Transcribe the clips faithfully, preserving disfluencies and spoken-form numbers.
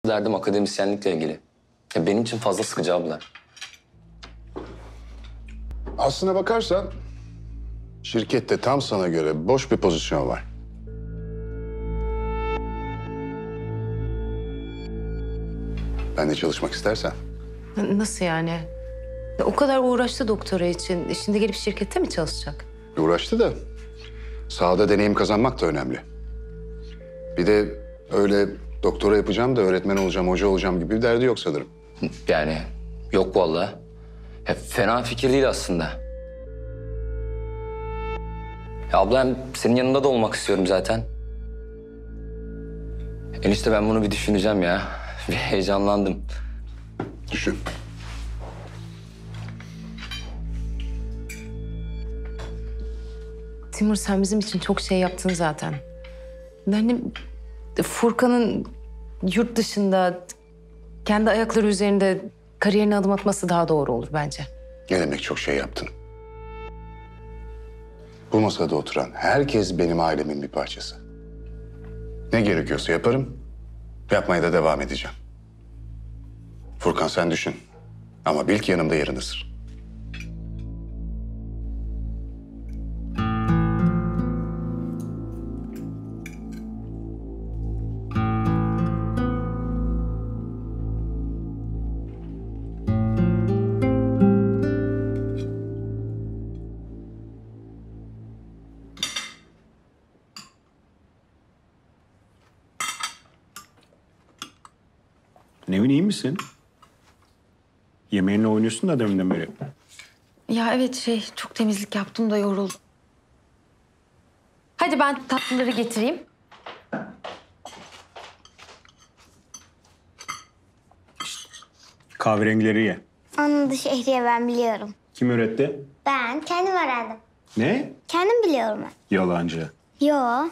Derdim akademisyenlikle ilgili. Ya benim için fazla sıkıcı abla. Aslına bakarsan şirkette tam sana göre boş bir pozisyon var. Ben de çalışmak istersen. Nasıl yani? O kadar uğraştı doktora için. Şimdi gelip şirkette mi çalışacak? Uğraştı da sahada deneyim kazanmak da önemli. Bir de öyle doktora yapacağım da öğretmen olacağım, hoca olacağım gibi bir derdi yok sanırım. Yani yok vallahi. Ya fena fikir değil aslında. Ya abla hem senin yanında da olmak istiyorum zaten. Enişte ben bunu bir düşüneceğim ya. Bir heyecanlandım. Düşün. Timur, sen bizim için çok şey yaptın zaten. Yani Furkan'ın yurt dışında kendi ayakları üzerinde kariyerine adım atması daha doğru olur bence. Ne demek çok şey yaptın? Bu masada oturan herkes benim ailemin bir parçası. Ne gerekiyorsa yaparım, yapmaya da devam edeceğim. Furkan sen düşün. Ama bil ki yanımda yerin ısır. Nevin, iyi misin? Yemeğinle oynuyorsun da deminden beri. Ya evet şey çok temizlik yaptım da yoruldum. Hadi ben tatlıları getireyim. Kahverengileri ye. Onun da şehriye ben biliyorum. Kim öğretti? Ben kendim öğrendim. Ne? Kendim biliyorum ben. Yalancı. Yo.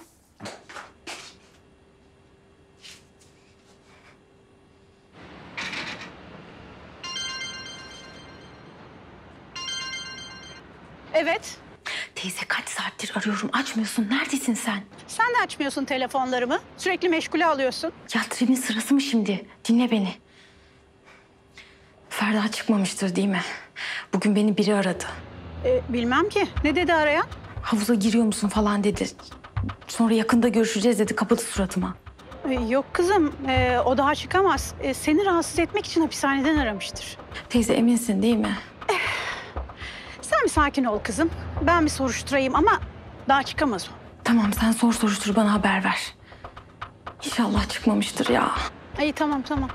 Evet. Teyze kaç saattir arıyorum açmıyorsun. Neredesin sen? Sen de açmıyorsun telefonlarımı. Sürekli meşgule alıyorsun. Ya tribin sırası mı şimdi? Dinle beni. Ferda çıkmamıştır değil mi? Bugün beni biri aradı. Ee, bilmem ki. Ne dedi arayan? Havuza giriyor musun falan dedi. Sonra yakında görüşeceğiz dedi. Kapadı suratıma. Ee, yok kızım. ee, o daha çıkamaz. Ee, seni rahatsız etmek için hapishaneden aramıştır. Teyze eminsin değil mi? Sen bir sakin ol kızım. Ben bir soruşturayım ama daha çıkamaz o. Tamam sen sor soruştur bana haber ver. İnşallah çıkmamıştır ya. İyi tamam tamam.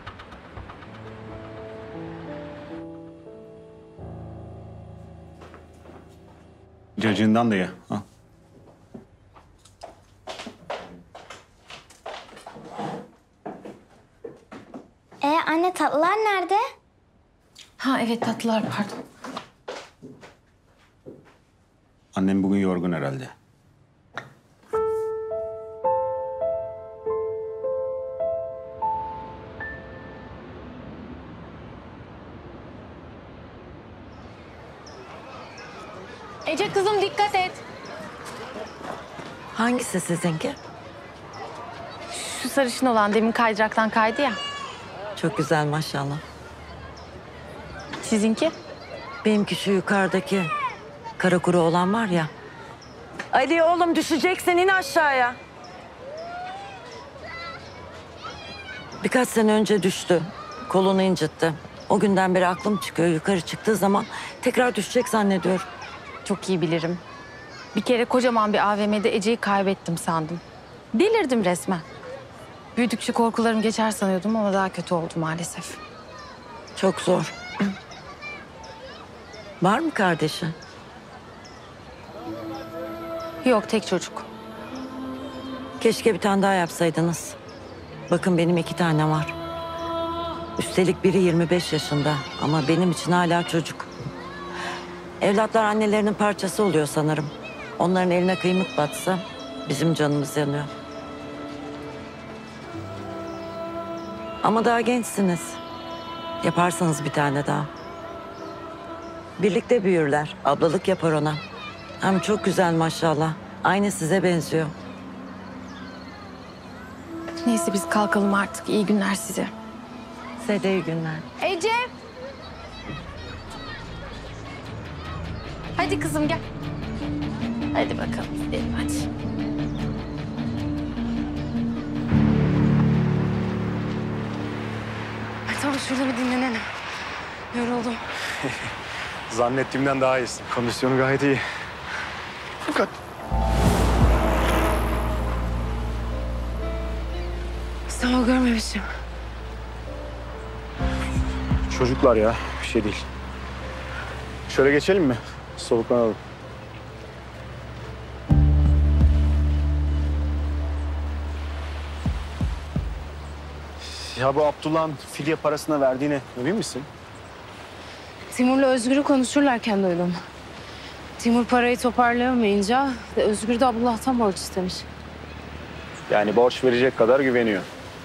Cacığından da ye. Al. E anne tatlılar nerede? Ha evet tatlılar pardon. Annem bugün yorgun herhalde. Ece kızım dikkat et. Hangisi sizinki? Şu sarışın olan demin kaydıraktan kaydı ya. Çok güzel maşallah. Sizinki? Benimki şu yukarıdaki kara kuru olan var ya. Ali oğlum düşeceksin, in aşağıya. Birkaç sene önce düştü. Kolunu incitti. O günden beri aklım çıkıyor. Yukarı çıktığı zaman tekrar düşecek zannediyorum. Çok iyi bilirim. Bir kere kocaman bir A V M'de Ece'yi kaybettim sandım. Delirdim resmen. Büyüdükçe korkularım geçer sanıyordum ama daha kötü oldu maalesef. Çok zor. Var mı kardeşi? Yok tek çocuk. Keşke bir tane daha yapsaydınız. Bakın benim iki tane var. Üstelik biri yirmi beş yaşında ama benim için hala çocuk. Evlatlar annelerinin parçası oluyor sanırım. Onların eline kıymık batsa bizim canımız yanıyor. Ama daha gençsiniz. Yaparsanız bir tane daha. Birlikte büyürler. Ablalık yapar ona. Hem çok güzel maşallah. Aynı size benziyor. Neyse biz kalkalım artık. İyi günler size. Size de iyi günler. Ece! Hadi kızım gel. Hadi bakalım gidelim hadi. Ay, tamam şurada bir dinlenelim. Yoruldum. Zannettiğimden daha iyisin. Kondisyonu gayet iyi. Fakat Sağ ol, görmemişim. çocuklar ya, bir şey değil. Şöyle geçelim mi? Soluklanalım. Ya bu Abdullah'ın filya parasına verdiğine emin misin? Timur'la Özgür'ü konuşurlarken duydum. Timur parayı toparlayamayınca Özgür de Abdullah'tan borç istemiş. Yani borç verecek kadar güveniyor.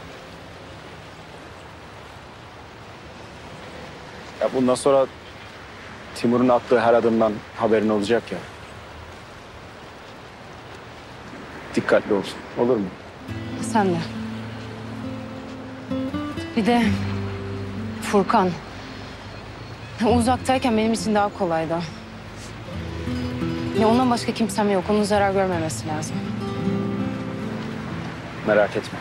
Ya bundan sonra Timur'un attığı her adımdan haberin olacak ya. Dikkatli olsun, olur mu? Sen de. Bir de Furkan. Uzaktayken benim için daha kolaydı. Ya ondan başka kimsem yok. Onun zarar görmemesi lazım. Merak etme.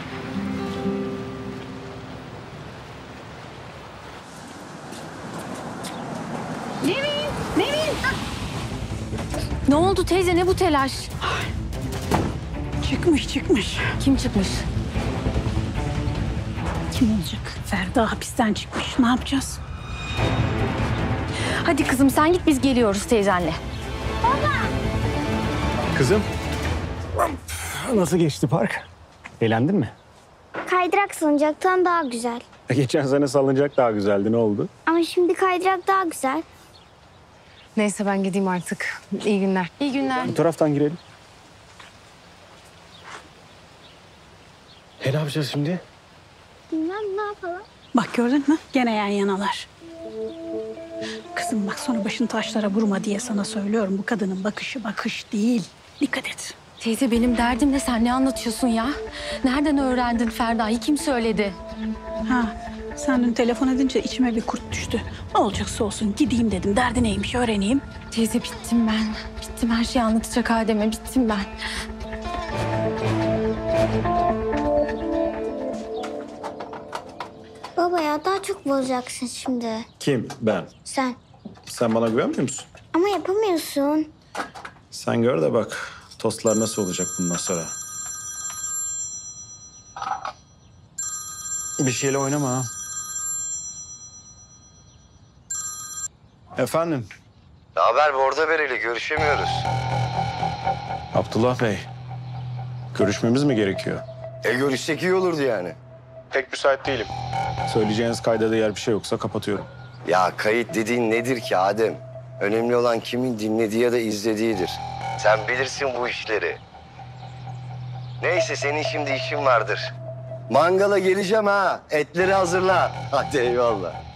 Nevin, Nevin. Ne oldu teyze, ne bu telaş? Çıkmış çıkmış. Kim çıkmış? Kim olacak? Ferda hapisten çıkmış. Ne yapacağız? Hadi kızım sen git, biz geliyoruz teyzenle. Kızım. Nasıl geçti park? Eğlendin mi? Kaydırak salıncaktan daha güzel. Geçen sene salıncak daha güzeldi. Ne oldu? Ama şimdi kaydırak daha güzel. Neyse ben gideyim artık. İyi günler. İyi günler. Bu taraftan girelim. E ne yapacağız şimdi? Bilmem ne yapalım. Bak gördün mü? Gene yan yanalar. Kızım bak sonra başını taşlara vurma diye sana söylüyorum. Bu kadının bakışı bakış değil. Dikkat et. Teyze benim derdim ne, sen ne anlatıyorsun ya? Nereden öğrendin Ferda'yı, kim söyledi? Ha, sen dün telefon edince içime bir kurt düştü. Ne olacaksa olsun gideyim dedim. Derdi neymiş öğreneyim. Teyze bittim ben. Bittim, her şeyi anlatacak Adem'e, bittim ben. Baba ya daha çok bozacaksın şimdi. Kim? Ben. Sen. Sen bana güvenmiyor musun? Ama yapamıyorsun. Sen gör de bak tostlar nasıl olacak bundan sonra. Bir şeyle oynama ha. Efendim? Ne haber Bordo Bereli? Görüşemiyoruz. Abdullah Bey. Görüşmemiz mi gerekiyor? E görüşsek iyi olurdu yani. Pek müsait değilim. Söyleyeceğiniz kayda değer bir şey yoksa kapatıyorum. Ya kayıt dediğin nedir ki Adem? Önemli olan kimin dinlediği ya da izlediğidir. Sen bilirsin bu işleri. Neyse senin şimdi işin vardır. Mangala geleceğim ha. Etleri hazırla. Hadi eyvallah.